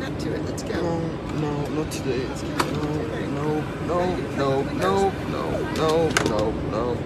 back to it. Let's go. No, not today. No.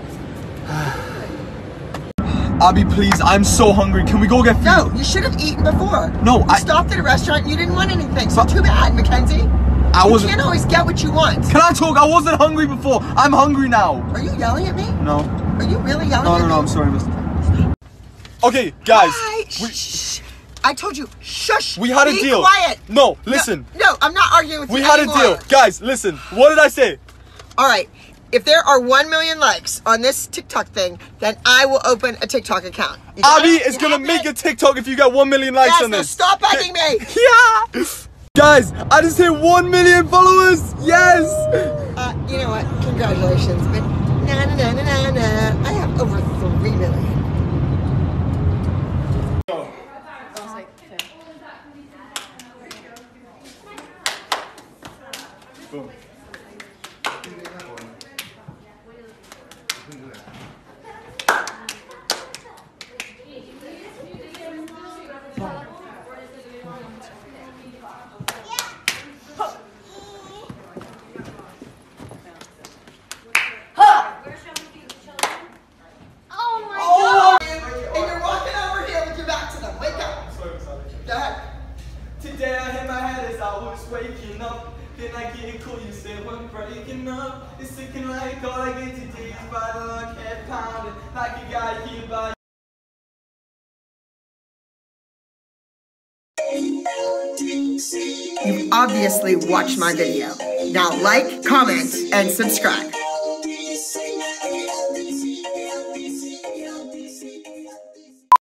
Abby, please, I'm so hungry. Can we go get food? No, you should have eaten before. No, I stopped at a restaurant and you didn't want anything. So too bad, Mackenzie. You can't always get what you want. Can I talk? I wasn't hungry before. I'm hungry now. Are you yelling at me? No. Are you really yelling at me? No, I'm sorry, mister. Okay, guys. Hi. Shh. I told you, shush. We had a deal. Be quiet. No, listen. No, I'm not arguing with you We had a deal. Guys, listen. What did I say? All right. If there are 1 million likes on this TikTok thing, then I will open a TikTok account. Abby is going to make a TikTok if you get 1 million likes on this. Stop bugging me. Yeah. Guys, I just hit 1 million followers. Yes. You know what? Congratulations. But I have over 3 million. Boom. Today I hit my head as I was waking up. Then I get a call, you said we're breaking up. It's looking like all I get today is by the luck head pounding like a guy here by. You obviously watched my video. Now like, comment, and subscribe.